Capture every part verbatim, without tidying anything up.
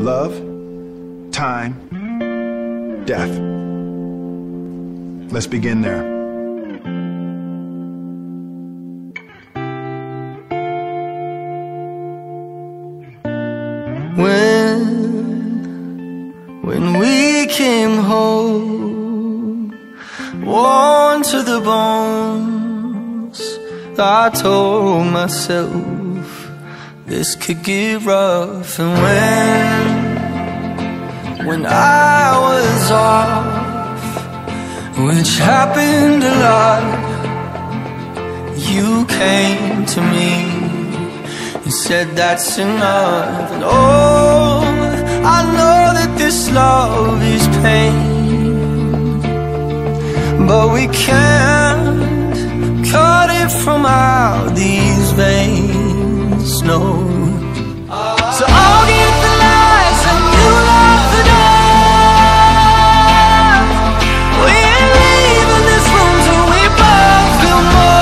love, time, death. Let's begin there. When, when we came home, worn to the bones, I told myself this could get rough. And when, when I was off, which happened a lot, you came to me and said that's enough. And oh, I know that this love is pain, but we can't cut it from out these veins, no. So I'll get the lights and you lock the door. We ain't leaving this room till we both feel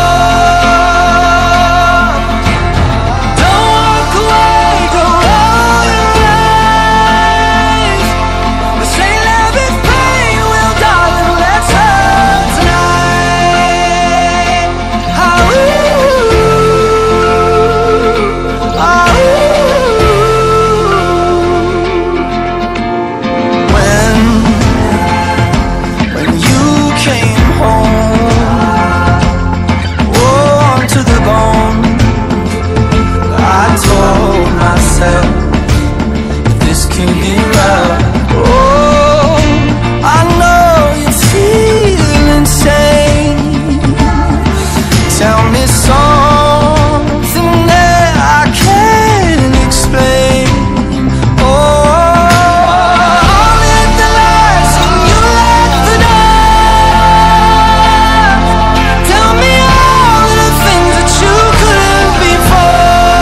more. Don't walk away, go roll your eyes. This ain't love, it's pain. Well, darling, let's hurt tonight. How this can get rough. Oh, I know you feel insane. Tell me something that I can't explain. Oh, I'll let the lights and you lock the door. Tell me all the things that you couldn't before.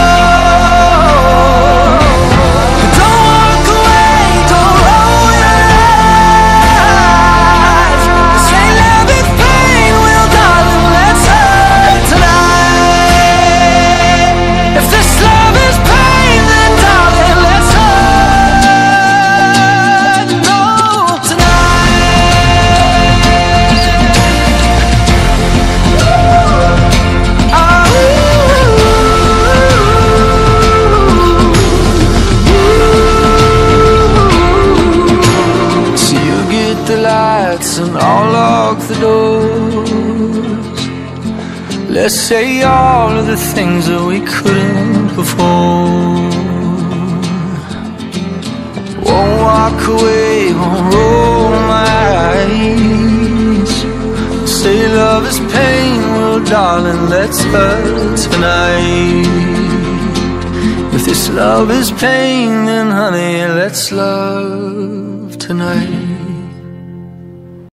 And I'll lock the doors. Let's say all of the things that we couldn't before. Won't walk away, won't roll my eyes. Say love is pain, well darling, let's hurt tonight. If this love is pain, then honey, let's love tonight.